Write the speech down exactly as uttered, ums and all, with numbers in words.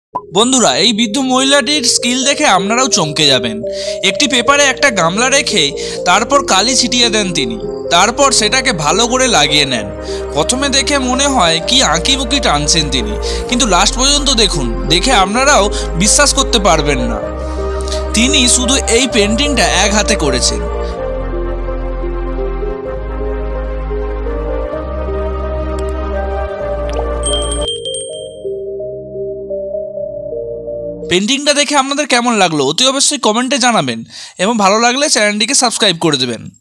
বন্ধুরা, এই বৃদ্ধ মহিলাটির স্কিল দেখে আপনারাও চমকে যাবেন। একটি পেপারে একটা গামলা রেখে তারপর কালি ছিটিয়ে দেন তিনি। তারপর সেটাকে ভালো করে লাগিয়ে নেন। প্রথমে দেখে মনে হয় কি আঁকিবুকি টানছেন তিনি, কিন্তু লাস্ট পর্যন্ত দেখুন, দেখে আপনারাও বিশ্বাস করতে পারবেন না তিনি শুধু এই পেন্টিংটা এক হাতে করেছেন। পেন্টিংটা দেখে আপনাদের কেমন লাগলো অতি অবশ্যই কমেন্টে জানাবেন এবং ভালো লাগলে চ্যানেলটিকে সাবস্ক্রাইব করে দেবেন।